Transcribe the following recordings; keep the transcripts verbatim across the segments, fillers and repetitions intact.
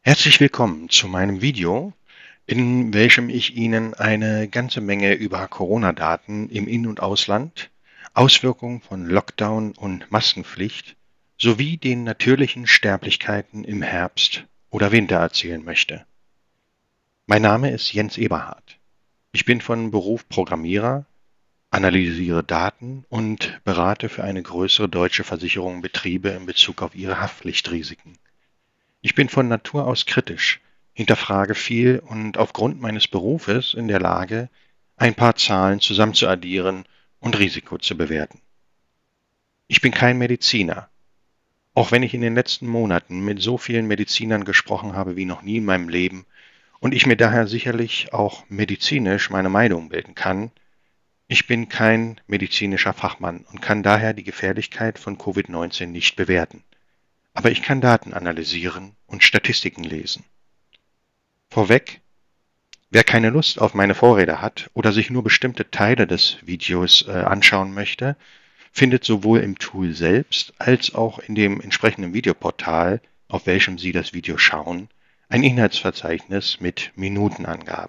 Herzlich willkommen zu meinem Video, in welchem ich Ihnen eine ganze Menge über Corona-Daten im In- und Ausland, Auswirkungen von Lockdown und Maskenpflicht sowie den natürlichen Sterblichkeiten im Herbst oder Winter erzählen möchte. Mein Name ist Jens Eberhard. Ich bin von Beruf Programmierer, analysiere Daten und berate für eine größere deutsche Versicherung Betriebe in Bezug auf ihre Haftpflichtrisiken. Ich bin von Natur aus kritisch, hinterfrage viel und aufgrund meines Berufes in der Lage, ein paar Zahlen zusammenzuaddieren und Risiko zu bewerten. Ich bin kein Mediziner, auch wenn ich in den letzten Monaten mit so vielen Medizinern gesprochen habe wie noch nie in meinem Leben und ich mir daher sicherlich auch medizinisch meine Meinung bilden kann. Ich bin kein medizinischer Fachmann und kann daher die Gefährlichkeit von Covid neunzehn nicht bewerten. Aber ich kann Daten analysieren und Statistiken lesen. Vorweg, wer keine Lust auf meine Vorrede hat oder sich nur bestimmte Teile des Videos äh, anschauen möchte, findet sowohl im Tool selbst als auch in dem entsprechenden Videoportal, auf welchem Sie das Video schauen, ein Inhaltsverzeichnis mit Minutenangabe.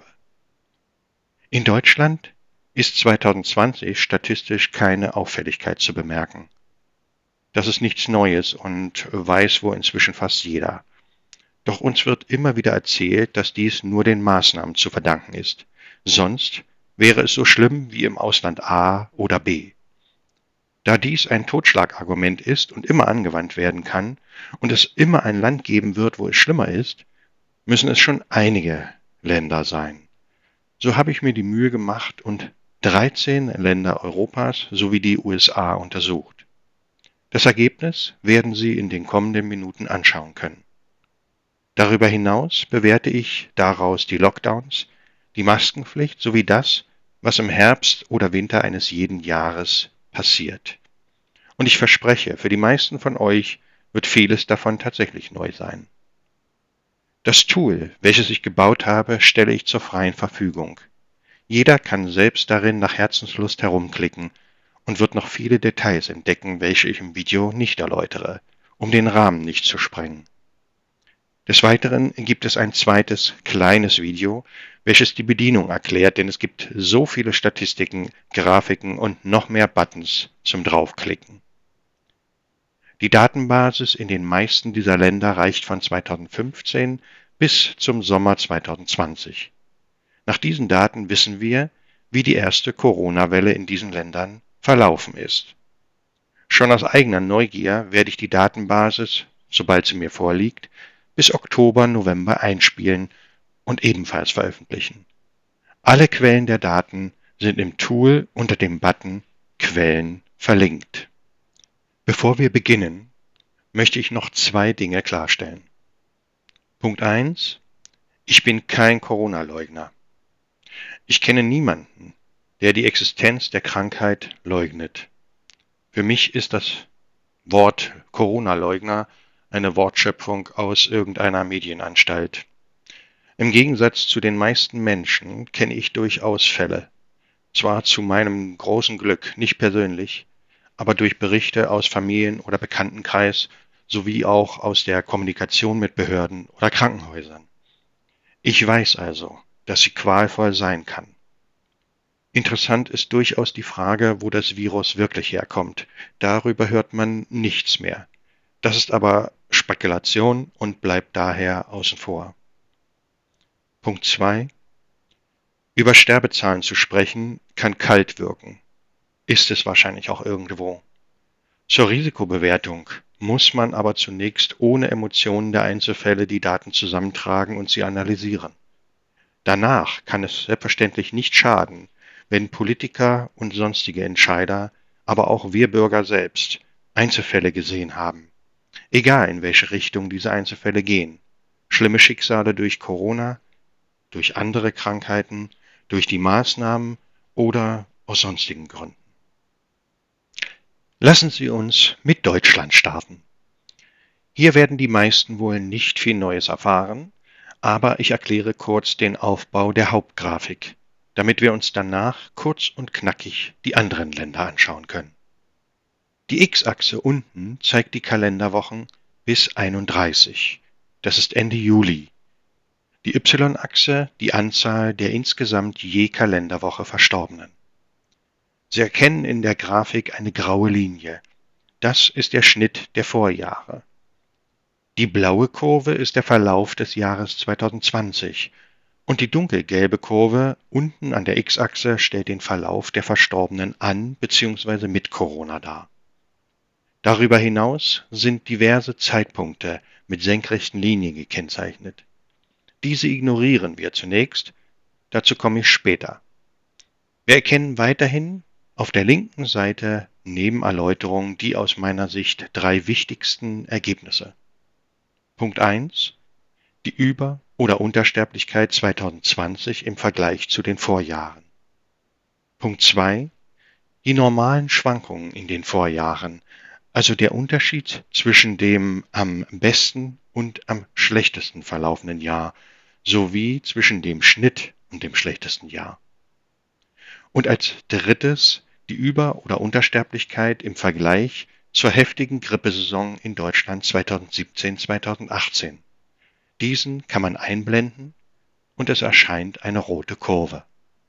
In Deutschland ist zweitausendzwanzig statistisch keine Auffälligkeit zu bemerken. Das ist nichts Neues und weiß wohl inzwischen fast jeder. Doch uns wird immer wieder erzählt, dass dies nur den Maßnahmen zu verdanken ist. Sonst wäre es so schlimm wie im Ausland A oder B. Da dies ein Totschlagargument ist und immer angewandt werden kann und es immer ein Land geben wird, wo es schlimmer ist, müssen es schon einige Länder sein. So habe ich mir die Mühe gemacht und dreizehn Länder Europas sowie die U S A untersucht. Das Ergebnis werden Sie in den kommenden Minuten anschauen können. Darüber hinaus bewerte ich daraus die Lockdowns, die Maskenpflicht sowie das, was im Herbst oder Winter eines jeden Jahres passiert. Und ich verspreche, für die meisten von euch wird vieles davon tatsächlich neu sein. Das Tool, welches ich gebaut habe, stelle ich zur freien Verfügung. Jeder kann selbst darin nach Herzenslust herumklicken und wird noch viele Details entdecken, welche ich im Video nicht erläutere, um den Rahmen nicht zu sprengen. Des Weiteren gibt es ein zweites, kleines Video, welches die Bedienung erklärt, denn es gibt so viele Statistiken, Grafiken und noch mehr Buttons zum Draufklicken. Die Datenbasis in den meisten dieser Länder reicht von zweitausendfünfzehn bis zum Sommer zweitausendzwanzig. Nach diesen Daten wissen wir, wie die erste Corona-Welle in diesen Ländern verlaufen ist. Schon aus eigener Neugier werde ich die Datenbasis, sobald sie mir vorliegt, bis Oktober, November einspielen und ebenfalls veröffentlichen. Alle Quellen der Daten sind im Tool unter dem Button Quellen verlinkt. Bevor wir beginnen, möchte ich noch zwei Dinge klarstellen. Punkt eins. Ich bin kein Corona-Leugner. Ich kenne niemanden, der die Existenz der Krankheit leugnet. Für mich ist das Wort Corona-Leugner eine Wortschöpfung aus irgendeiner Medienanstalt. Im Gegensatz zu den meisten Menschen kenne ich durchaus Fälle, zwar zu meinem großen Glück nicht persönlich, aber durch Berichte aus Familien- oder Bekanntenkreis sowie auch aus der Kommunikation mit Behörden oder Krankenhäusern. Ich weiß also, dass sie qualvoll sein kann. Interessant ist durchaus die Frage, wo das Virus wirklich herkommt. Darüber hört man nichts mehr. Das ist aber Spekulation und bleibt daher außen vor. Punkt zwei. Über Sterbezahlen zu sprechen, kann kalt wirken. Ist es wahrscheinlich auch irgendwo. Zur Risikobewertung muss man aber zunächst ohne Emotionen der Einzelfälle die Daten zusammentragen und sie analysieren. Danach kann es selbstverständlich nicht schaden, wenn Politiker und sonstige Entscheider, aber auch wir Bürger selbst, Einzelfälle gesehen haben. Egal in welche Richtung diese Einzelfälle gehen. Schlimme Schicksale durch Corona, durch andere Krankheiten, durch die Maßnahmen oder aus sonstigen Gründen. Lassen Sie uns mit Deutschland starten. Hier werden die meisten wohl nicht viel Neues erfahren, aber ich erkläre kurz den Aufbau der Hauptgrafik, damit wir uns danach kurz und knackig die anderen Länder anschauen können. Die X-Achse unten zeigt die Kalenderwochen bis einunddreißig. das ist Ende Juli. Die Y-Achse die Anzahl der insgesamt je Kalenderwoche Verstorbenen. Sie erkennen in der Grafik eine graue Linie. Das ist der Schnitt der Vorjahre. Die blaue Kurve ist der Verlauf des Jahres zweitausendzwanzig und die dunkelgelbe Kurve unten an der X-Achse stellt den Verlauf der Verstorbenen an bzw. mit Corona dar. Darüber hinaus sind diverse Zeitpunkte mit senkrechten Linien gekennzeichnet. Diese ignorieren wir zunächst, dazu komme ich später. Wir erkennen weiterhin auf der linken Seite neben Erläuterung die aus meiner Sicht drei wichtigsten Ergebnisse. Punkt eins. Die Über- oder Untersterblichkeit zweitausendzwanzig im Vergleich zu den Vorjahren. Punkt zwei. Die normalen Schwankungen in den Vorjahren, also der Unterschied zwischen dem am besten und am schlechtesten verlaufenden Jahr, sowie zwischen dem Schnitt und dem schlechtesten Jahr. Und als drittes die Über- oder Untersterblichkeit im Vergleich zur heftigen Grippesaison in Deutschland zweitausendsiebzehn zweitausendachtzehn. Diesen kann man einblenden und es erscheint eine rote Kurve.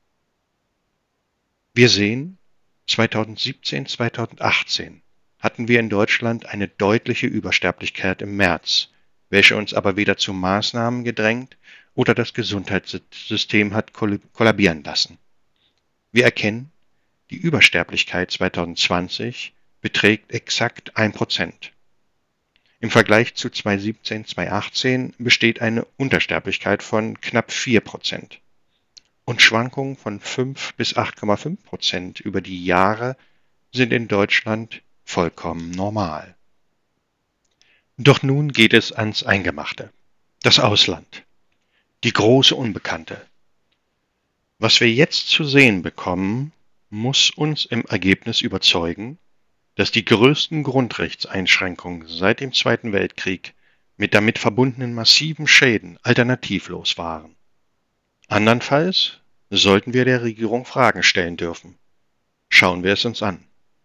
Wir sehen, zweitausendsiebzehn zweitausendachtzehn hatten wir in Deutschland eine deutliche Übersterblichkeit im März, welche uns aber weder zu Maßnahmen gedrängt oder das Gesundheitssystem hat kollabieren lassen. Wir erkennen, die Übersterblichkeit zweitausendzwanzig beträgt exakt ein Prozent. Im Vergleich zu zweitausendsiebzehn zweitausendachtzehn besteht eine Untersterblichkeit von knapp vier Prozent. Und Schwankungen von fünf bis acht Komma fünf Prozent über die Jahre sind in Deutschland vollkommen normal. Doch nun geht es ans Eingemachte. Das Ausland. Die große Unbekannte. Was wir jetzt zu sehen bekommen, muss uns im Ergebnis überzeugen, dass die größten Grundrechtseinschränkungen seit dem Zweiten Weltkrieg mit damit verbundenen massiven Schäden alternativlos waren. Andernfalls sollten wir der Regierung Fragen stellen dürfen. Schauen wir es uns an.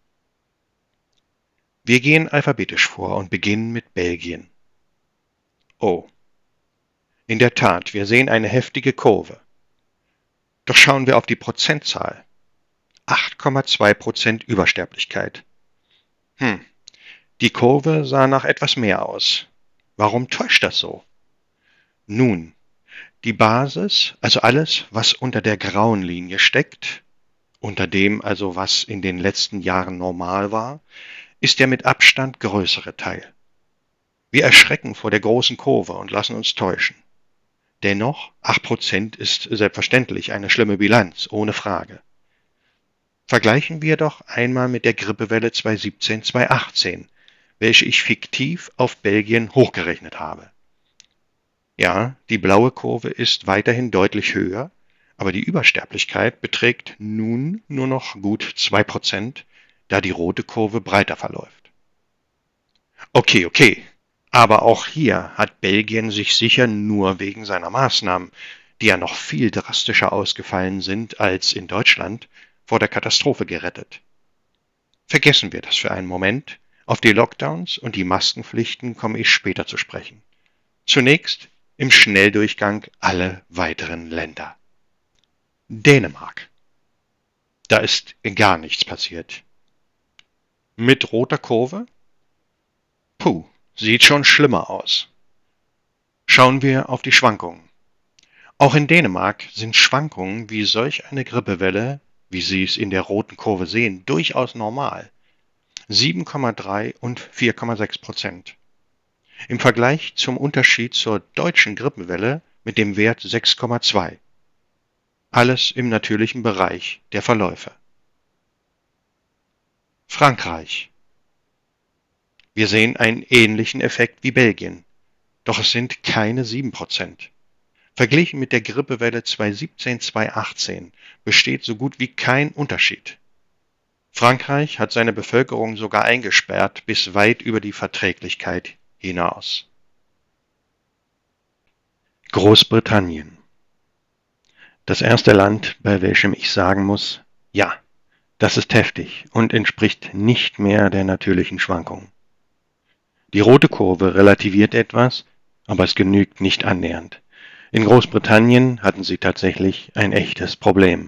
Wir gehen alphabetisch vor und beginnen mit Belgien. Oh. In der Tat, wir sehen eine heftige Kurve. Doch schauen wir auf die Prozentzahl. acht Komma zwei Prozent Übersterblichkeit. Hm, die Kurve sah nach etwas mehr aus. Warum täuscht das so? Nun, die Basis, also alles, was unter der grauen Linie steckt, unter dem also was in den letzten Jahren normal war, ist der mit Abstand größere Teil. Wir erschrecken vor der großen Kurve und lassen uns täuschen. Dennoch, acht Prozent ist selbstverständlich eine schlimme Bilanz, ohne Frage. Vergleichen wir doch einmal mit der Grippewelle zweitausendsiebzehn zweitausendachtzehn, welche ich fiktiv auf Belgien hochgerechnet habe. Ja, die blaue Kurve ist weiterhin deutlich höher, aber die Übersterblichkeit beträgt nun nur noch gut zwei Prozent, da die rote Kurve breiter verläuft. Okay, okay, aber auch hier hat Belgien sich sicher nur wegen seiner Maßnahmen, die ja noch viel drastischer ausgefallen sind als in Deutschland, vor der Katastrophe gerettet. Vergessen wir das für einen Moment. Auf die Lockdowns und die Maskenpflichten komme ich später zu sprechen. Zunächst im Schnelldurchgang alle weiteren Länder. Dänemark. Da ist gar nichts passiert. Mit roter Kurve? Puh, sieht schon schlimmer aus. Schauen wir auf die Schwankungen. Auch in Dänemark sind Schwankungen wie solch eine Grippewelle, wie Sie es in der roten Kurve sehen, durchaus normal. sieben Komma drei und vier Komma sechs Prozent. Im Vergleich zum Unterschied zur deutschen Grippewelle mit dem Wert sechs Komma zwei. Alles im natürlichen Bereich der Verläufe. Frankreich. Wir sehen einen ähnlichen Effekt wie Belgien, doch es sind keine sieben Prozent. Verglichen mit der Grippewelle zweitausendsiebzehn zweitausendachtzehn besteht so gut wie kein Unterschied. Frankreich hat seine Bevölkerung sogar eingesperrt bis weit über die Verträglichkeit hinaus. Großbritannien. Das erste Land, bei welchem ich sagen muss, ja, das ist heftig und entspricht nicht mehr der natürlichen Schwankungen. Die rote Kurve relativiert etwas, aber es genügt nicht annähernd. In Großbritannien hatten sie tatsächlich ein echtes Problem.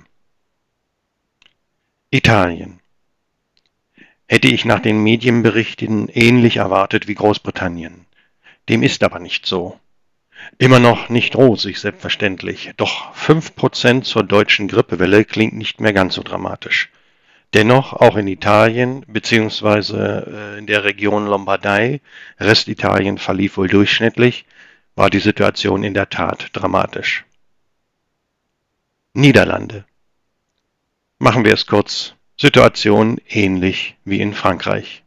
Italien. Hätte ich nach den Medienberichten ähnlich erwartet wie Großbritannien. Dem ist aber nicht so. Immer noch nicht rosig, selbstverständlich, doch fünf Prozent zur deutschen Grippewelle klingt nicht mehr ganz so dramatisch. Dennoch, auch in Italien bzw. in der Region Lombardei, Restitalien verlief wohl durchschnittlich, war die Situation in der Tat dramatisch. Niederlande. Machen wir es kurz. Situation ähnlich wie in Frankreich.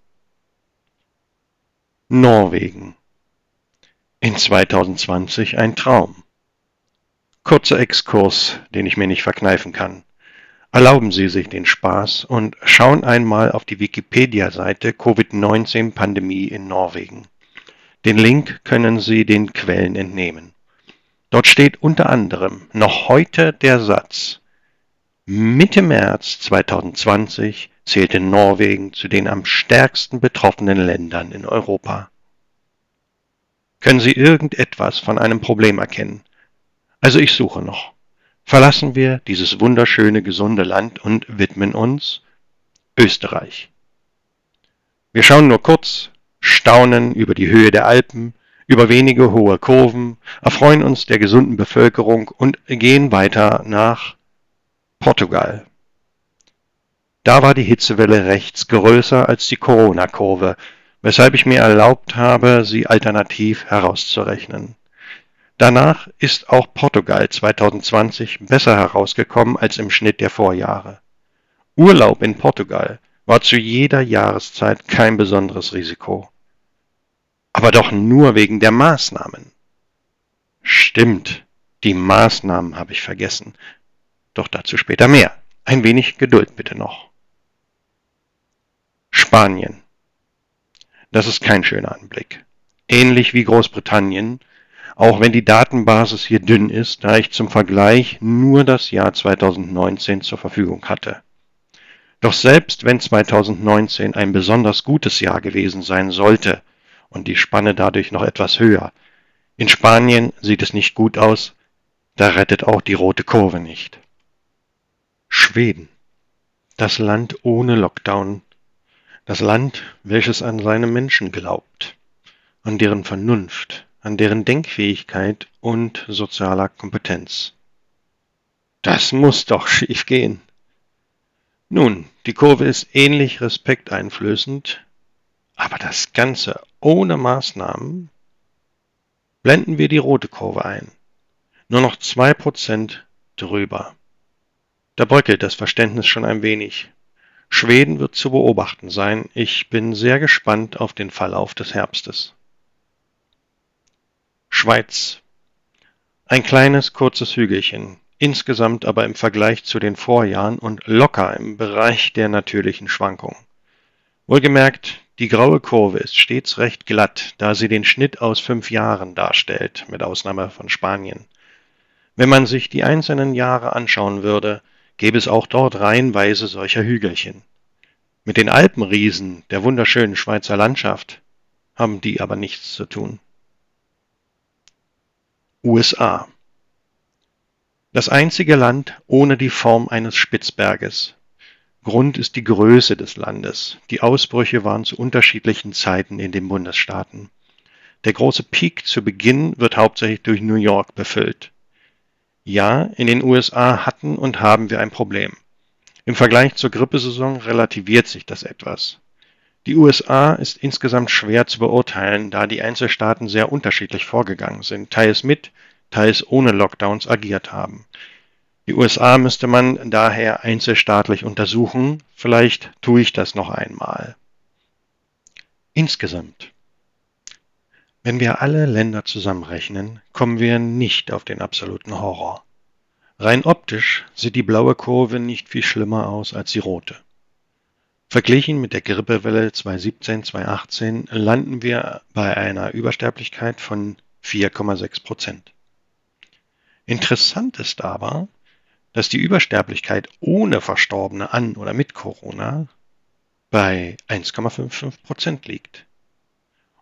Norwegen. In zweitausendzwanzig ein Traum. Kurzer Exkurs, den ich mir nicht verkneifen kann. Erlauben Sie sich den Spaß und schauen einmal auf die Wikipedia-Seite Covid neunzehn Pandemie in Norwegen. Den Link können Sie den Quellen entnehmen. Dort steht unter anderem noch heute der Satz: Mitte März zweitausendzwanzig zählte Norwegen zu den am stärksten betroffenen Ländern in Europa. Können Sie irgendetwas von einem Problem erkennen? Also ich suche noch. Verlassen wir dieses wunderschöne, gesunde Land und widmen uns Österreich. Wir schauen nur kurz, staunen über die Höhe der Alpen, über wenige hohe Kurven, erfreuen uns der gesunden Bevölkerung und gehen weiter nach Portugal. Da war die Hitzewelle rechts größer als die Corona-Kurve, weshalb ich mir erlaubt habe, sie alternativ herauszurechnen. Danach ist auch Portugal zweitausendzwanzig besser herausgekommen als im Schnitt der Vorjahre. Urlaub in Portugal war zu jeder Jahreszeit kein besonderes Risiko. Aber doch nur wegen der Maßnahmen. Stimmt, die Maßnahmen habe ich vergessen. Doch dazu später mehr. Ein wenig Geduld bitte noch. Spanien. Das ist kein schöner Anblick. Ähnlich wie Großbritannien, auch wenn die Datenbasis hier dünn ist, da ich zum Vergleich nur das Jahr zweitausendneunzehn zur Verfügung hatte. Doch selbst wenn zweitausendneunzehn ein besonders gutes Jahr gewesen sein sollte und die Spanne dadurch noch etwas höher, in Spanien sieht es nicht gut aus, da rettet auch die rote Kurve nicht. Schweden. Das Land ohne Lockdown. Das Land, welches an seine Menschen glaubt, an deren Vernunft, an deren Denkfähigkeit und sozialer Kompetenz. Das muss doch schief gehen. Nun, die Kurve ist ähnlich respekteinflößend, aber das Ganze ohne Maßnahmen. Blenden wir die rote Kurve ein. Nur noch zwei Prozent drüber. Da bröckelt das Verständnis schon ein wenig. Schweden wird zu beobachten sein. Ich bin sehr gespannt auf den Verlauf des Herbstes. Schweiz. Ein kleines, kurzes Hügelchen, insgesamt aber im Vergleich zu den Vorjahren und locker im Bereich der natürlichen Schwankungen. Wohlgemerkt, die graue Kurve ist stets recht glatt, da sie den Schnitt aus fünf Jahren darstellt, mit Ausnahme von Spanien. Wenn man sich die einzelnen Jahre anschauen würde, gäbe es auch dort reihenweise solcher Hügelchen. Mit den Alpenriesen der wunderschönen Schweizer Landschaft haben die aber nichts zu tun. U S A. Das einzige Land ohne die Form eines Spitzberges. Grund ist die Größe des Landes. Die Ausbrüche waren zu unterschiedlichen Zeiten in den Bundesstaaten. Der große Peak zu Beginn wird hauptsächlich durch New York befüllt. Ja, in den U S A hatten und haben wir ein Problem. Im Vergleich zur Grippesaison relativiert sich das etwas. Die U S A ist insgesamt schwer zu beurteilen, da die Einzelstaaten sehr unterschiedlich vorgegangen sind, teils mit, teils ohne Lockdowns agiert haben. Die U S A müsste man daher einzelstaatlich untersuchen, vielleicht tue ich das noch einmal. Insgesamt. Wenn wir alle Länder zusammenrechnen, kommen wir nicht auf den absoluten Horror. Rein optisch sieht die blaue Kurve nicht viel schlimmer aus als die rote. Verglichen mit der Grippewelle zweitausendsiebzehn zweitausendachtzehn landen wir bei einer Übersterblichkeit von vier Komma sechs Prozent. Interessant ist aber, dass die Übersterblichkeit ohne Verstorbene an oder mit Corona bei eins Komma fünfundfünfzig Prozent liegt.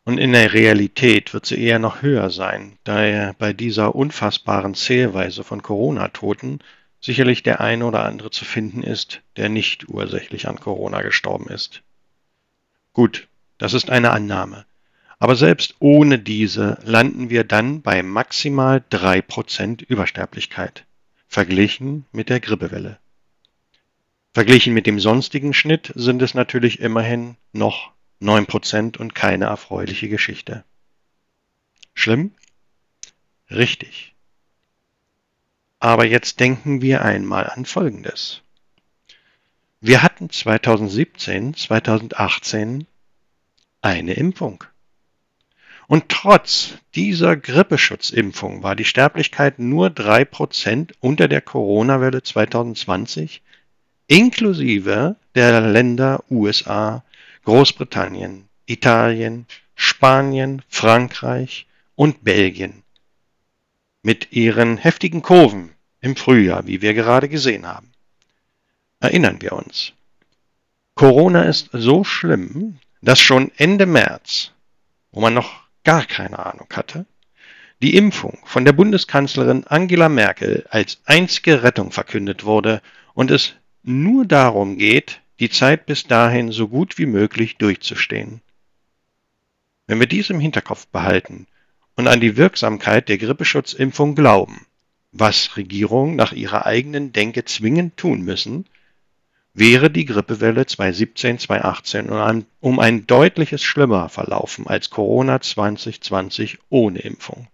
Und in der Realität wird sie eher noch höher sein, da er bei dieser unfassbaren Zählweise von Corona-Toten sicherlich der eine oder andere zu finden ist, der nicht ursächlich an Corona gestorben ist. Gut, das ist eine Annahme. Aber selbst ohne diese landen wir dann bei maximal drei Prozent Übersterblichkeit, verglichen mit der Grippewelle. Verglichen mit dem sonstigen Schnitt sind es natürlich immerhin noch neun Prozent und keine erfreuliche Geschichte. Schlimm? Richtig. Aber jetzt denken wir einmal an Folgendes. Wir hatten zweitausendsiebzehn, zweitausendachtzehn eine Impfung. Und trotz dieser Grippeschutzimpfung war die Sterblichkeit nur drei Prozent unter der Corona-Welle zweitausendzwanzig, inklusive der Länder U S A, Großbritannien, Italien, Spanien, Frankreich und Belgien mit ihren heftigen Kurven im Frühjahr, wie wir gerade gesehen haben. Erinnern wir uns. Corona ist so schlimm, dass schon Ende März, wo man noch gar keine Ahnung hatte, die Impfung von der Bundeskanzlerin Angela Merkel als einzige Rettung verkündet wurde und es nur darum geht, die Zeit bis dahin so gut wie möglich durchzustehen. Wenn wir dies im Hinterkopf behalten und an die Wirksamkeit der Grippeschutzimpfung glauben, was Regierungen nach ihrer eigenen Denke zwingend tun müssen, wäre die Grippewelle zweitausendsiebzehn, zweitausendachtzehn um ein deutliches schlimmer verlaufen als Corona zwanzig zwanzig ohne Impfung.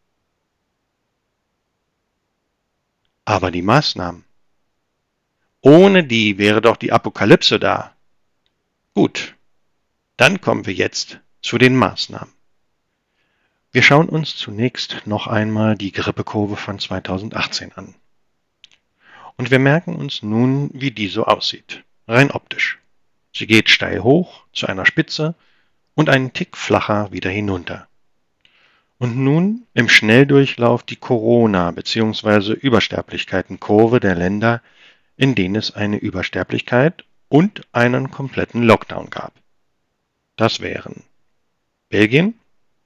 Aber die Maßnahmen. Ohne die wäre doch die Apokalypse da. Gut, dann kommen wir jetzt zu den Maßnahmen. Wir schauen uns zunächst noch einmal die Grippekurve von zweitausendachtzehn an. Und wir merken uns nun, wie die so aussieht, rein optisch. Sie geht steil hoch zu einer Spitze und einen Tick flacher wieder hinunter. Und nun im Schnelldurchlauf die Corona- bzw. Übersterblichkeitenkurve der Länder, in denen es eine Übersterblichkeit und einen kompletten Lockdown gab. Das wären Belgien,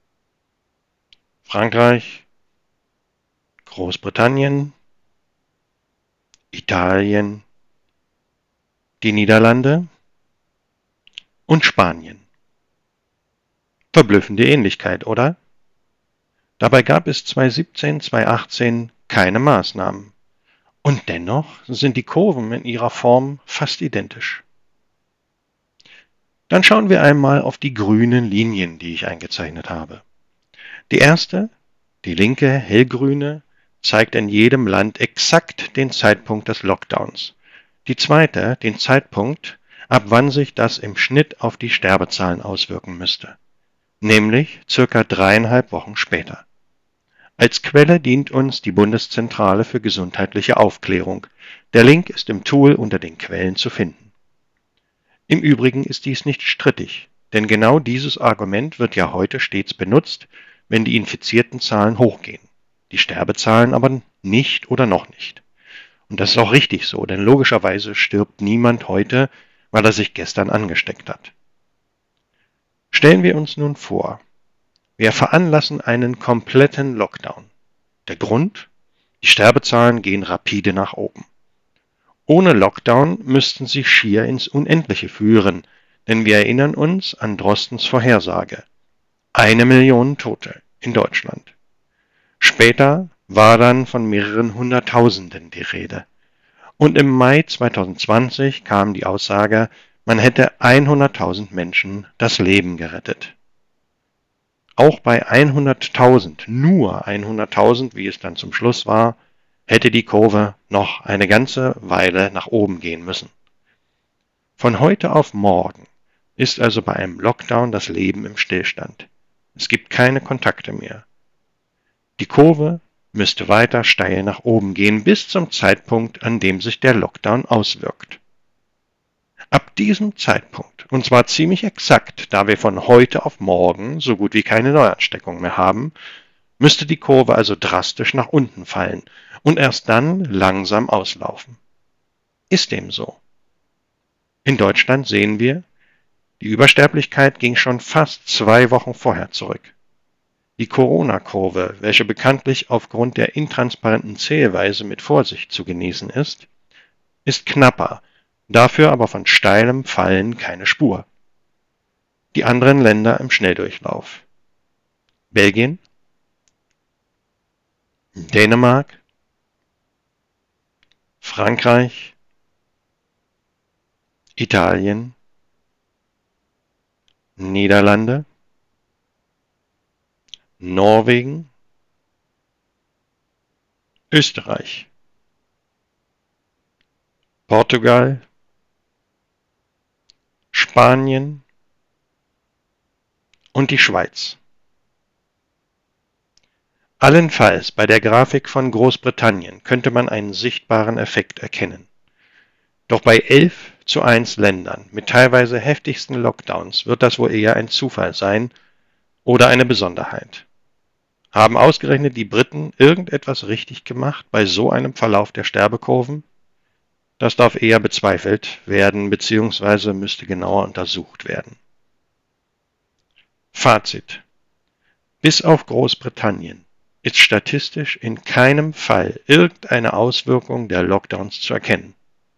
Frankreich, Großbritannien, Italien, die Niederlande und Spanien. Verblüffende Ähnlichkeit, oder? Dabei gab es zweitausendsiebzehn, zweitausendachtzehn keine Maßnahmen. Und dennoch sind die Kurven in ihrer Form fast identisch. Dann schauen wir einmal auf die grünen Linien, die ich eingezeichnet habe. Die erste, die linke hellgrüne, zeigt in jedem Land exakt den Zeitpunkt des Lockdowns. Die zweite, den Zeitpunkt, ab wann sich das im Schnitt auf die Sterbezahlen auswirken müsste, nämlich circa dreieinhalb Wochen später. Als Quelle dient uns die Bundeszentrale für gesundheitliche Aufklärung. Der Link ist im Tool unter den Quellen zu finden. Im Übrigen ist dies nicht strittig, denn genau dieses Argument wird ja heute stets benutzt, wenn die infizierten Zahlen hochgehen, die Sterbezahlen aber nicht oder noch nicht. Und das ist auch richtig so, denn logischerweise stirbt niemand heute, weil er sich gestern angesteckt hat. Stellen wir uns nun vor, wir veranlassen einen kompletten Lockdown. Der Grund? Die Sterbezahlen gehen rapide nach oben. Ohne Lockdown müssten sie schier ins Unendliche führen, denn wir erinnern uns an Drostens Vorhersage. Eine Million Tote in Deutschland. Später war dann von mehreren Hunderttausenden die Rede. Und im Mai zweitausendzwanzig kam die Aussage, man hätte hunderttausend Menschen das Leben gerettet. Auch bei hunderttausend, nur hunderttausend, wie es dann zum Schluss war, hätte die Kurve noch eine ganze Weile nach oben gehen müssen. Von heute auf morgen ist also bei einem Lockdown das Leben im Stillstand. Es gibt keine Kontakte mehr. Die Kurve müsste weiter steil nach oben gehen bis zum Zeitpunkt, an dem sich der Lockdown auswirkt. Ab diesem Zeitpunkt, und zwar ziemlich exakt, da wir von heute auf morgen so gut wie keine Neuansteckung mehr haben, müsste die Kurve also drastisch nach unten fallen und erst dann langsam auslaufen. Ist dem so? In Deutschland sehen wir, Die Übersterblichkeit ging schon fast zwei Wochen vorher zurück. Die Corona-Kurve, welche bekanntlich aufgrund der intransparenten Zählweise mit Vorsicht zu genießen ist, ist knapper, dafür aber von steilem Fallen keine Spur. Die anderen Länder im Schnelldurchlauf: Belgien, Dänemark, Frankreich, Italien, Niederlande, Norwegen, Österreich, Portugal, Spanien und die Schweiz. Allenfalls bei der Grafik von Großbritannien könnte man einen sichtbaren Effekt erkennen. Doch bei elf zu eins Ländern mit teilweise heftigsten Lockdowns wird das wohl eher ein Zufall sein oder eine Besonderheit. Haben ausgerechnet die Briten irgendetwas richtig gemacht bei so einem Verlauf der Sterbekurven? Das darf eher bezweifelt werden bzw. müsste genauer untersucht werden. Fazit: Bis auf Großbritannien ist statistisch in keinem Fall irgendeine Auswirkung der Lockdowns zu erkennen.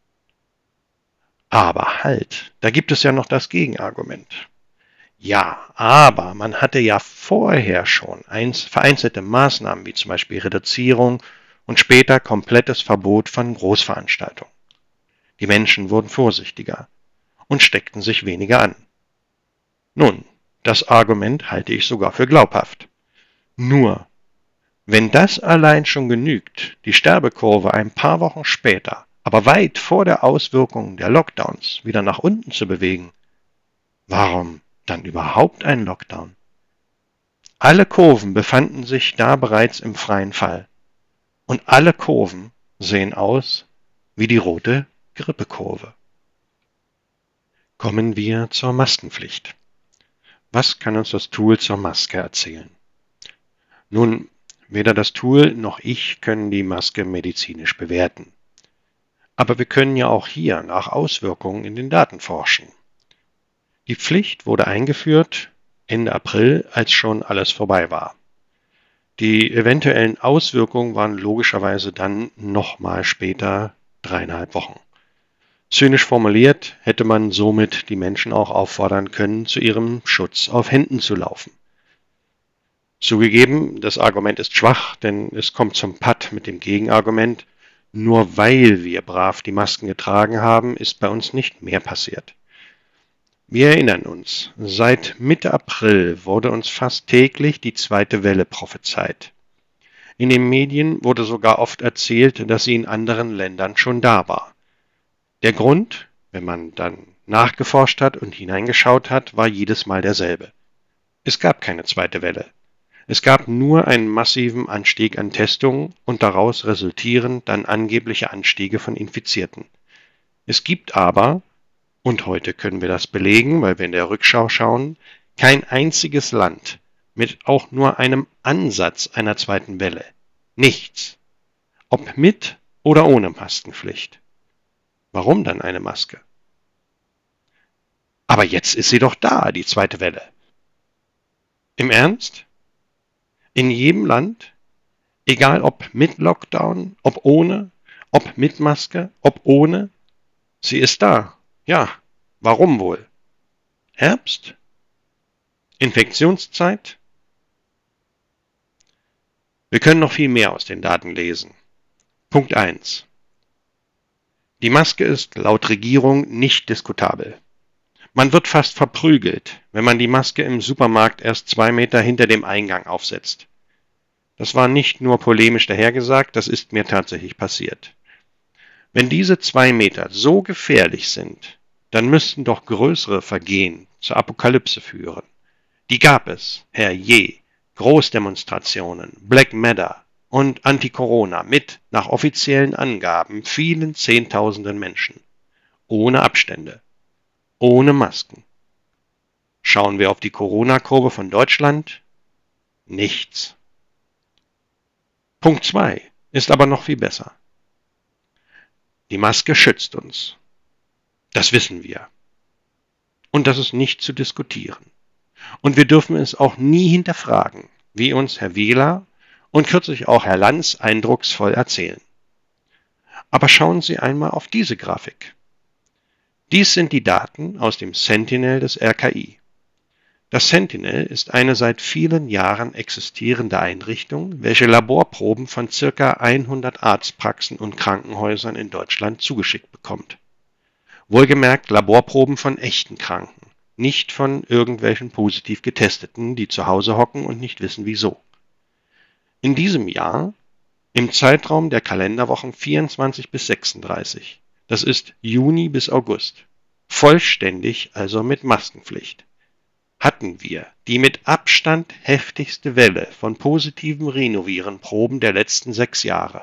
Aber halt, da gibt es ja noch das Gegenargument. Ja, aber man hatte ja vorher schon vereinzelte Maßnahmen wie zum Beispiel Reduzierung und später komplettes Verbot von Großveranstaltungen. Die Menschen wurden vorsichtiger und steckten sich weniger an. Nun, das Argument halte ich sogar für glaubhaft. Nur, wenn das allein schon genügt, die Sterbekurve ein paar Wochen später, aber weit vor der Auswirkung der Lockdowns wieder nach unten zu bewegen, warum dann überhaupt ein Lockdown? Alle Kurven befanden sich da bereits im freien Fall. Und alle Kurven sehen aus wie die rote Grippekurve. Kommen wir zur Maskenpflicht. Was kann uns das Tool zur Maske erzählen? Nun, weder das Tool noch ich können die Maske medizinisch bewerten. Aber wir können ja auch hier nach Auswirkungen in den Daten forschen. Die Pflicht wurde eingeführt Ende April, als schon alles vorbei war. Die eventuellen Auswirkungen waren logischerweise dann nochmal später dreieinhalb Wochen. Zynisch formuliert hätte man somit die Menschen auch auffordern können, zu ihrem Schutz auf Händen zu laufen. Zugegeben, das Argument ist schwach, denn es kommt zum Patt mit dem Gegenargument: Nur weil wir brav die Masken getragen haben, ist bei uns nicht mehr passiert. Wir erinnern uns, seit Mitte April wurde uns fast täglich die zweite Welle prophezeit. In den Medien wurde sogar oft erzählt, dass sie in anderen Ländern schon da war. Der Grund, wenn man dann nachgeforscht hat und hineingeschaut hat, war jedes Mal derselbe. Es gab keine zweite Welle. Es gab nur einen massiven Anstieg an Testungen und daraus resultierend dann angebliche Anstiege von Infizierten. Es gibt aber, und heute können wir das belegen, weil wir in der Rückschau schauen, kein einziges Land mit auch nur einem Ansatz einer zweiten Welle. Nichts. Ob mit oder ohne Maskenpflicht. Warum dann eine Maske? Aber jetzt ist sie doch da, die zweite Welle. Im Ernst? In jedem Land, egal ob mit Lockdown, ob ohne, ob mit Maske, ob ohne, sie ist da. Ja, warum wohl? Herbst? Infektionszeit? Wir können noch viel mehr aus den Daten lesen. Punkt eins. Die Maske ist laut Regierung nicht diskutabel. Man wird fast verprügelt, wenn man die Maske im Supermarkt erst zwei Meter hinter dem Eingang aufsetzt. Das war nicht nur polemisch dahergesagt, das ist mir tatsächlich passiert. Wenn diese zwei Meter so gefährlich sind, dann müssten doch größere Vergehen zur Apokalypse führen. Die gab es, herrje, Großdemonstrationen, Black Matter und Anti-Corona mit, nach offiziellen Angaben, vielen Zehntausenden Menschen. Ohne Abstände, ohne Masken. Schauen wir auf die Corona-Kurve von Deutschland? Nichts. Punkt zwei ist aber noch viel besser. Die Maske schützt uns. Das wissen wir. Und das ist nicht zu diskutieren. Und wir dürfen es auch nie hinterfragen, wie uns Herr Wieler und kürzlich auch Herr Lanz eindrucksvoll erzählen. Aber schauen Sie einmal auf diese Grafik. Dies sind die Daten aus dem Sentinel des R K I. Das Sentinel ist eine seit vielen Jahren existierende Einrichtung, welche Laborproben von ca. hundert Arztpraxen und Krankenhäusern in Deutschland zugeschickt bekommt. Wohlgemerkt Laborproben von echten Kranken, nicht von irgendwelchen positiv Getesteten, die zu Hause hocken und nicht wissen wieso. In diesem Jahr, im Zeitraum der Kalenderwochen vierundzwanzig bis sechsunddreißig, das ist Juni bis August, vollständig also mit Maskenpflicht, hatten wir die mit Abstand heftigste Welle von positiven Rhinovirenproben der letzten sechs Jahre.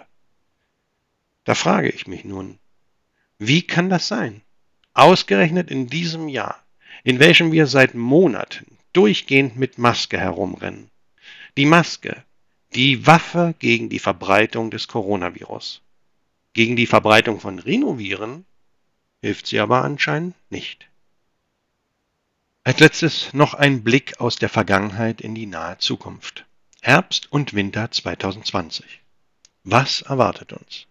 Da frage ich mich nun, wie kann das sein? Ausgerechnet in diesem Jahr, in welchem wir seit Monaten durchgehend mit Maske herumrennen. Die Maske, die Waffe gegen die Verbreitung des Coronavirus. Gegen die Verbreitung von Rhinoviren hilft sie aber anscheinend nicht. Als letztes noch ein Blick aus der Vergangenheit in die nahe Zukunft. Herbst und Winter zweitausendzwanzig. Was erwartet uns?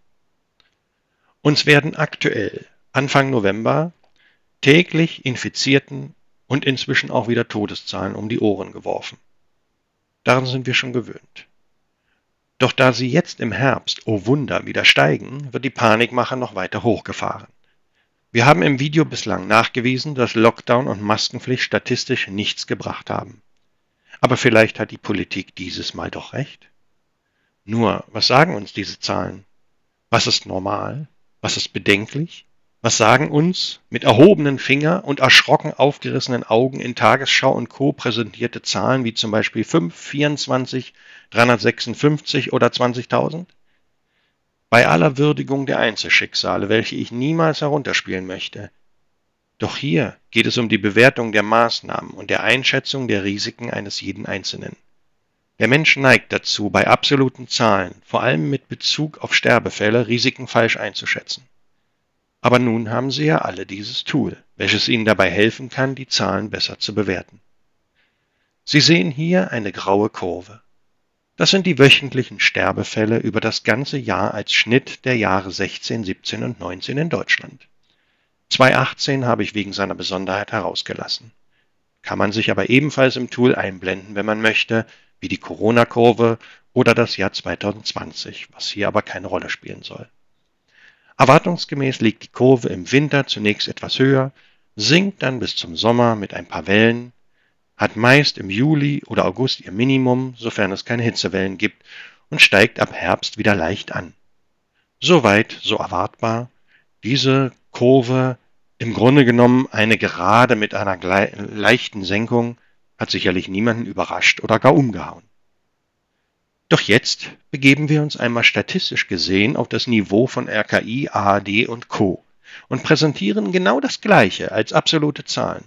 Uns werden aktuell, Anfang November, täglich Infizierten und inzwischen auch wieder Todeszahlen um die Ohren geworfen. Daran sind wir schon gewöhnt. Doch da sie jetzt im Herbst, oh Wunder, wieder steigen, wird die Panikmache noch weiter hochgefahren. Wir haben im Video bislang nachgewiesen, dass Lockdown und Maskenpflicht statistisch nichts gebracht haben. Aber vielleicht hat die Politik dieses Mal doch recht. Nur, was sagen uns diese Zahlen? Was ist normal? Was ist bedenklich? Was sagen uns mit erhobenen Finger und erschrocken aufgerissenen Augen in Tagesschau und Co. präsentierte Zahlen wie zum Beispiel fünf, vierundzwanzig, dreihundertsechsundfünfzig oder zwanzigtausend? Bei aller Würdigung der Einzelschicksale, welche ich niemals herunterspielen möchte. Doch hier geht es um die Bewertung der Maßnahmen und der Einschätzung der Risiken eines jeden Einzelnen. Der Mensch neigt dazu, bei absoluten Zahlen, vor allem mit Bezug auf Sterbefälle, Risiken falsch einzuschätzen. Aber nun haben Sie ja alle dieses Tool, welches Ihnen dabei helfen kann, die Zahlen besser zu bewerten. Sie sehen hier eine graue Kurve. Das sind die wöchentlichen Sterbefälle über das ganze Jahr als Schnitt der Jahre sechzehn, siebzehn und neunzehn in Deutschland. zweitausendachtzehn habe ich wegen seiner Besonderheit herausgelassen. Kann man sich aber ebenfalls im Tool einblenden, wenn man möchte, wie die Corona-Kurve oder das Jahr zweitausendzwanzig, was hier aber keine Rolle spielen soll. Erwartungsgemäß liegt die Kurve im Winter zunächst etwas höher, sinkt dann bis zum Sommer mit ein paar Wellen, hat meist im Juli oder August ihr Minimum, sofern es keine Hitzewellen gibt, und steigt ab Herbst wieder leicht an. Soweit, so erwartbar. Diese Kurve, im Grunde genommen eine Gerade mit einer leichten Senkung, hat sicherlich niemanden überrascht oder gar umgehauen. Doch jetzt begeben wir uns einmal statistisch gesehen auf das Niveau von R K I, A R D und Co. und präsentieren genau das Gleiche als absolute Zahlen.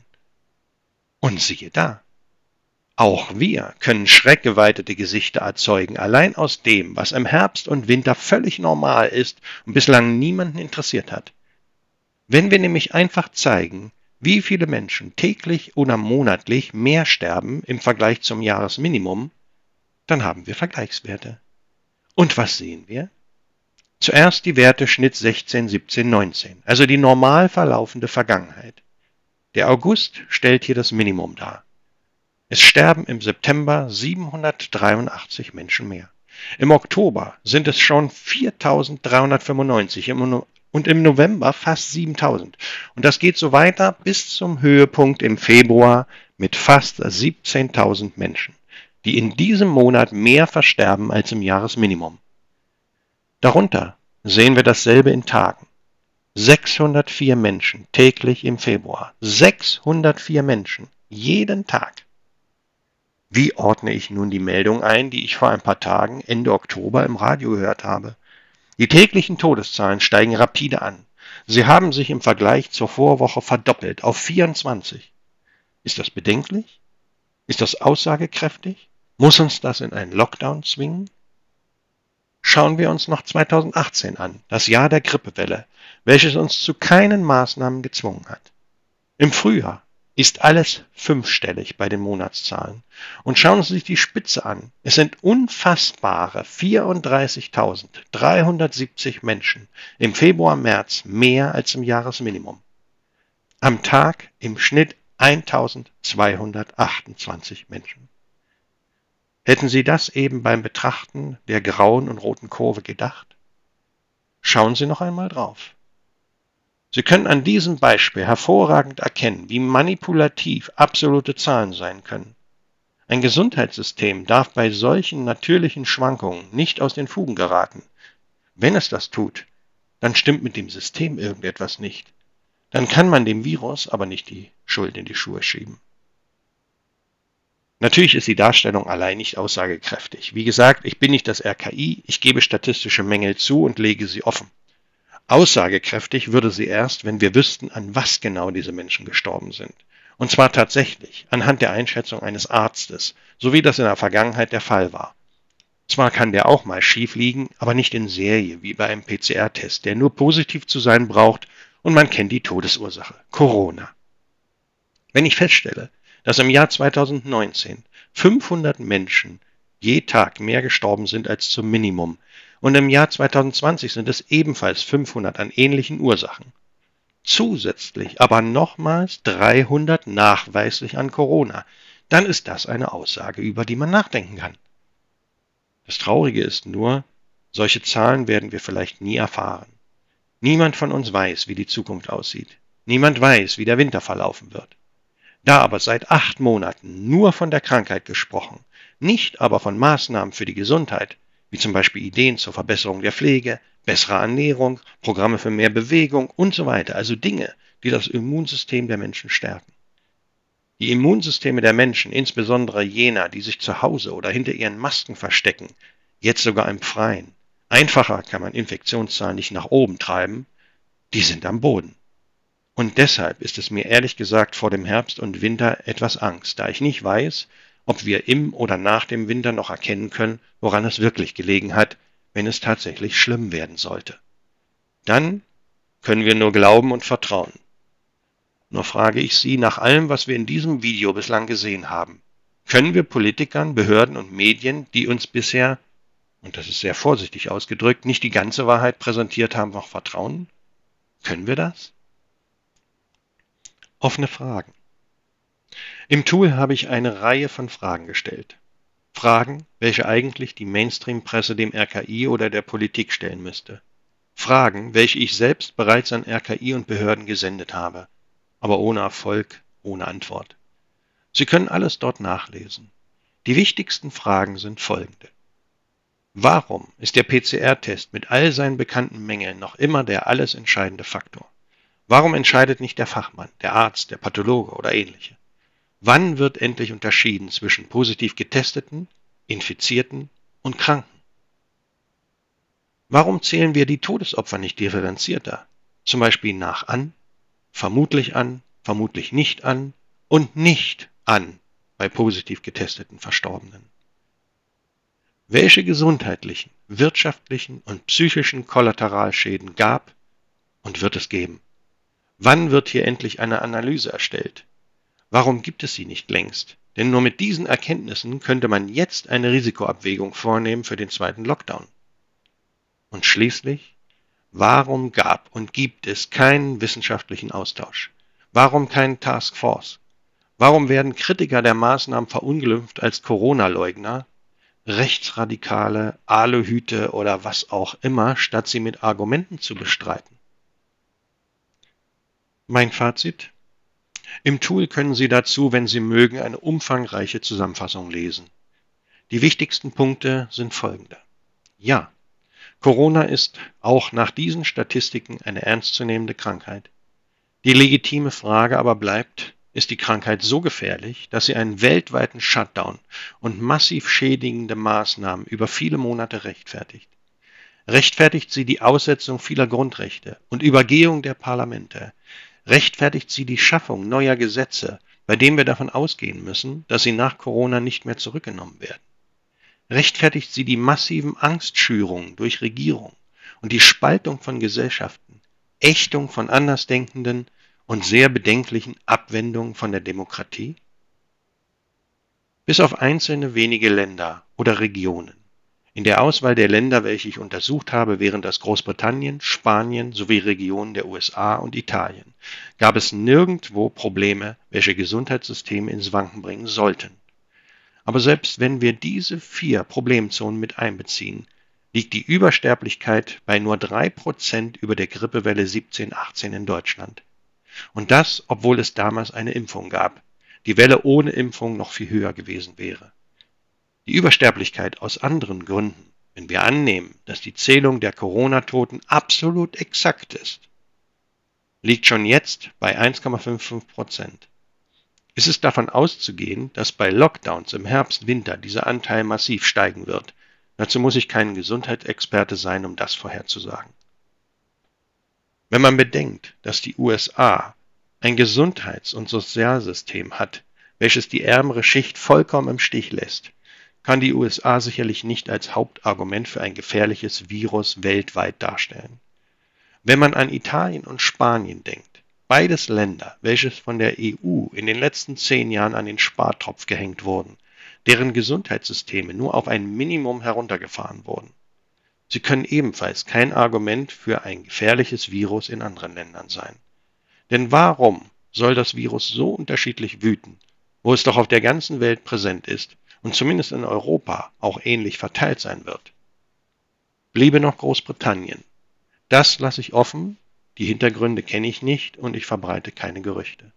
Und siehe da, auch wir können schreckgeweitete Gesichter erzeugen, allein aus dem, was im Herbst und Winter völlig normal ist und bislang niemanden interessiert hat. Wenn wir nämlich einfach zeigen, wie viele Menschen täglich oder monatlich mehr sterben im Vergleich zum Jahresminimum, dann haben wir Vergleichswerte. Und was sehen wir? Zuerst die Werte Schnitt sechzehn, siebzehn, neunzehn, also die normal verlaufende Vergangenheit. Der August stellt hier das Minimum dar. Es sterben im September siebenhundertdreiundachtzig Menschen mehr. Im Oktober sind es schon viertausenddreihundertfünfundneunzig und im November fast siebentausend. Und das geht so weiter bis zum Höhepunkt im Februar mit fast siebzehntausend Menschen, die in diesem Monat mehr versterben als im Jahresminimum. Darunter sehen wir dasselbe in Tagen. sechshundertvier Menschen täglich im Februar. sechshundertvier Menschen jeden Tag. Wie ordne ich nun die Meldung ein, die ich vor ein paar Tagen, Ende Oktober, im Radio gehört habe? Die täglichen Todeszahlen steigen rapide an. Sie haben sich im Vergleich zur Vorwoche verdoppelt auf vierundzwanzig. Ist das bedenklich? Ist das aussagekräftig? Muss uns das in einen Lockdown zwingen? Schauen wir uns noch zweitausendachtzehn an, das Jahr der Grippewelle, welches uns zu keinen Maßnahmen gezwungen hat. Im Frühjahr, ist alles fünfstellig bei den Monatszahlen. Und schauen Sie sich die Spitze an. Es sind unfassbare vierunddreißigtausenddreihundertsiebzig Menschen im Februar, März mehr als im Jahresminimum. Am Tag im Schnitt eintausendzweihundertachtundzwanzig Menschen. Hätten Sie das eben beim Betrachten der grauen und roten Kurve gedacht? Schauen Sie noch einmal drauf. Sie können an diesem Beispiel hervorragend erkennen, wie manipulativ absolute Zahlen sein können. Ein Gesundheitssystem darf bei solchen natürlichen Schwankungen nicht aus den Fugen geraten. Wenn es das tut, dann stimmt mit dem System irgendetwas nicht. Dann kann man dem Virus aber nicht die Schuld in die Schuhe schieben. Natürlich ist die Darstellung allein nicht aussagekräftig. Wie gesagt, ich bin nicht das R K I, ich gebe statistische Mängel zu und lege sie offen. Aussagekräftig würde sie erst, wenn wir wüssten, an was genau diese Menschen gestorben sind. Und zwar tatsächlich anhand der Einschätzung eines Arztes, so wie das in der Vergangenheit der Fall war. Zwar kann der auch mal schief liegen, aber nicht in Serie, wie bei einem P C R-Test, der nur positiv zu sein braucht und man kennt die Todesursache, Corona. Wenn ich feststelle, dass im Jahr zweitausendneunzehn fünfhundert Menschen je Tag mehr gestorben sind als zum Minimum, und im Jahr zweitausendzwanzig sind es ebenfalls fünfhundert an ähnlichen Ursachen. Zusätzlich aber nochmals dreihundert nachweislich an Corona. Dann ist das eine Aussage, über die man nachdenken kann. Das Traurige ist nur, solche Zahlen werden wir vielleicht nie erfahren. Niemand von uns weiß, wie die Zukunft aussieht. Niemand weiß, wie der Winter verlaufen wird. Da aber seit acht Monaten nur von der Krankheit gesprochen, nicht aber von Maßnahmen für die Gesundheit, wie zum Beispiel Ideen zur Verbesserung der Pflege, bessere Ernährung, Programme für mehr Bewegung und so weiter, also Dinge, die das Immunsystem der Menschen stärken. Die Immunsysteme der Menschen, insbesondere jener, die sich zu Hause oder hinter ihren Masken verstecken, jetzt sogar im Freien, einfacher kann man Infektionszahlen nicht nach oben treiben, die sind am Boden. Und deshalb ist es mir ehrlich gesagt vor dem Herbst und Winter etwas Angst, da ich nicht weiß, ob wir im oder nach dem Winter noch erkennen können, woran es wirklich gelegen hat, wenn es tatsächlich schlimm werden sollte. Dann können wir nur glauben und vertrauen. Nur frage ich Sie, nach allem, was wir in diesem Video bislang gesehen haben, können wir Politikern, Behörden und Medien, die uns bisher, und das ist sehr vorsichtig ausgedrückt, nicht die ganze Wahrheit präsentiert haben, noch vertrauen? Können wir das? Offene Fragen. Im Tool habe ich eine Reihe von Fragen gestellt. Fragen, welche eigentlich die Mainstream-Presse dem R K I oder der Politik stellen müsste. Fragen, welche ich selbst bereits an R K I und Behörden gesendet habe, aber ohne Erfolg, ohne Antwort. Sie können alles dort nachlesen. Die wichtigsten Fragen sind folgende. Warum ist der P C R-Test mit all seinen bekannten Mängeln noch immer der alles entscheidende Faktor? Warum entscheidet nicht der Fachmann, der Arzt, der Pathologe oder ähnliche? Wann wird endlich unterschieden zwischen positiv Getesteten, Infizierten und Kranken? Warum zählen wir die Todesopfer nicht differenzierter? Zum Beispiel nach an, vermutlich an, vermutlich nicht an und nicht an bei positiv getesteten Verstorbenen. Welche gesundheitlichen, wirtschaftlichen und psychischen Kollateralschäden gab und wird es geben? Wann wird hier endlich eine Analyse erstellt? Warum gibt es sie nicht längst? Denn nur mit diesen Erkenntnissen könnte man jetzt eine Risikoabwägung vornehmen für den zweiten Lockdown. Und schließlich, warum gab und gibt es keinen wissenschaftlichen Austausch? Warum keine Taskforce? Warum werden Kritiker der Maßnahmen verunglimpft als Corona-Leugner, Rechtsradikale, Aluhüte oder was auch immer, statt sie mit Argumenten zu bestreiten? Mein Fazit? Im Tool können Sie dazu, wenn Sie mögen, eine umfangreiche Zusammenfassung lesen. Die wichtigsten Punkte sind folgende. Ja, Corona ist auch nach diesen Statistiken eine ernstzunehmende Krankheit. Die legitime Frage aber bleibt, ist die Krankheit so gefährlich, dass sie einen weltweiten Shutdown und massiv schädigende Maßnahmen über viele Monate rechtfertigt? Rechtfertigt sie die Aussetzung vieler Grundrechte und Übergehung der Parlamente? Rechtfertigt sie die Schaffung neuer Gesetze, bei denen wir davon ausgehen müssen, dass sie nach Corona nicht mehr zurückgenommen werden? Rechtfertigt sie die massiven Angstschürungen durch Regierung und die Spaltung von Gesellschaften, Ächtung von Andersdenkenden und sehr bedenklichen Abwendung von der Demokratie? Bis auf einzelne wenige Länder oder Regionen. In der Auswahl der Länder, welche ich untersucht habe, wären das Großbritannien, Spanien sowie Regionen der U S A und Italien, gab es nirgendwo Probleme, welche Gesundheitssysteme ins Wanken bringen sollten. Aber selbst wenn wir diese vier Problemzonen mit einbeziehen, liegt die Übersterblichkeit bei nur drei Prozent über der Grippewelle siebzehn achtzehn in Deutschland. Und das, obwohl es damals eine Impfung gab, die Welle ohne Impfung noch viel höher gewesen wäre. Die Übersterblichkeit aus anderen Gründen, wenn wir annehmen, dass die Zählung der Corona-Toten absolut exakt ist, liegt schon jetzt bei eins Komma fünfundfünfzig Prozent. Es ist davon auszugehen, dass bei Lockdowns im Herbst, Winter dieser Anteil massiv steigen wird. Dazu muss ich kein Gesundheitsexperte sein, um das vorherzusagen. Wenn man bedenkt, dass die U S A ein Gesundheits- und Sozialsystem hat, welches die ärmere Schicht vollkommen im Stich lässt, kann die U S A sicherlich nicht als Hauptargument für ein gefährliches Virus weltweit darstellen. Wenn man an Italien und Spanien denkt, beides Länder, welche von der E U in den letzten zehn Jahren an den Spartopf gehängt wurden, deren Gesundheitssysteme nur auf ein Minimum heruntergefahren wurden. Sie können ebenfalls kein Argument für ein gefährliches Virus in anderen Ländern sein. Denn warum soll das Virus so unterschiedlich wüten, wo es doch auf der ganzen Welt präsent ist und zumindest in Europa auch ähnlich verteilt sein wird? Bliebe noch Großbritannien. Das lasse ich offen, die Hintergründe kenne ich nicht und ich verbreite keine Gerüchte.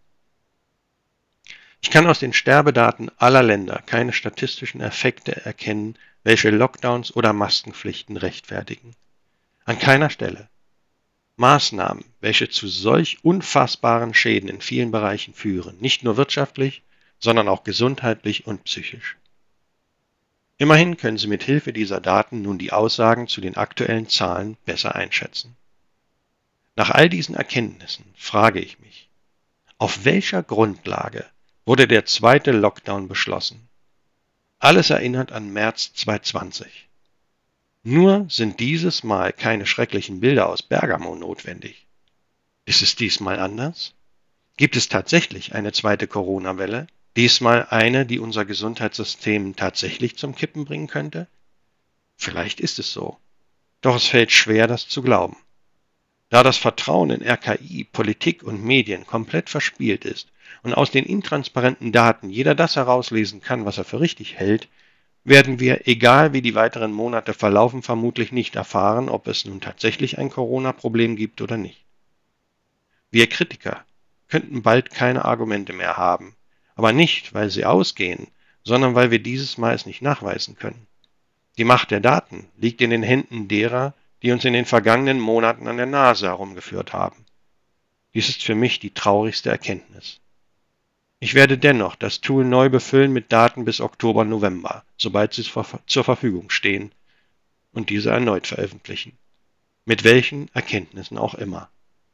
Ich kann aus den Sterbedaten aller Länder keine statistischen Effekte erkennen, welche Lockdowns oder Maskenpflichten rechtfertigen. An keiner Stelle. Maßnahmen, welche zu solch unfassbaren Schäden in vielen Bereichen führen, nicht nur wirtschaftlich, sondern auch gesundheitlich und psychisch. Immerhin können Sie mit Hilfe dieser Daten nun die Aussagen zu den aktuellen Zahlen besser einschätzen. Nach all diesen Erkenntnissen frage ich mich, auf welcher Grundlage wurde der zweite Lockdown beschlossen? Alles erinnert an März zweitausendzwanzig. Nur sind dieses Mal keine schrecklichen Bilder aus Bergamo notwendig. Ist es diesmal anders? Gibt es tatsächlich eine zweite Corona-Welle? Diesmal eine, die unser Gesundheitssystem tatsächlich zum Kippen bringen könnte? Vielleicht ist es so. Doch es fällt schwer, das zu glauben. Da das Vertrauen in R K I, Politik und Medien komplett verspielt ist und aus den intransparenten Daten jeder das herauslesen kann, was er für richtig hält, werden wir, egal wie die weiteren Monate verlaufen, vermutlich nicht erfahren, ob es nun tatsächlich ein Corona-Problem gibt oder nicht. Wir Kritiker könnten bald keine Argumente mehr haben, aber nicht, weil sie ausgehen, sondern weil wir dieses Mal es nicht nachweisen können. Die Macht der Daten liegt in den Händen derer, die uns in den vergangenen Monaten an der Nase herumgeführt haben. Dies ist für mich die traurigste Erkenntnis. Ich werde dennoch das Tool neu befüllen mit Daten bis Oktober, November, sobald sie zur Verfügung stehen, und diese erneut veröffentlichen. Mit welchen Erkenntnissen auch immer.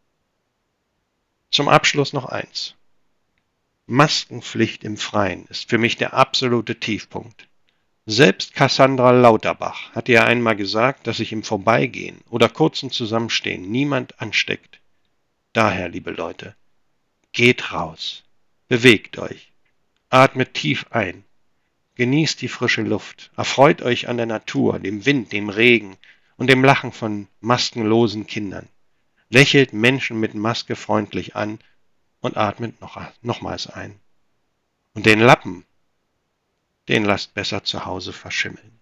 Zum Abschluss noch eins. Maskenpflicht im Freien ist für mich der absolute Tiefpunkt. Selbst Cassandra Lauterbach hatte ja einmal gesagt, dass sich im Vorbeigehen oder kurzen Zusammenstehen niemand ansteckt. Daher, liebe Leute, geht raus. Bewegt euch, atmet tief ein, genießt die frische Luft, erfreut euch an der Natur, dem Wind, dem Regen und dem Lachen von maskenlosen Kindern. Lächelt Menschen mit Maske freundlich an und atmet noch, nochmals ein. Und den Lappen, den lasst besser zu Hause verschimmeln.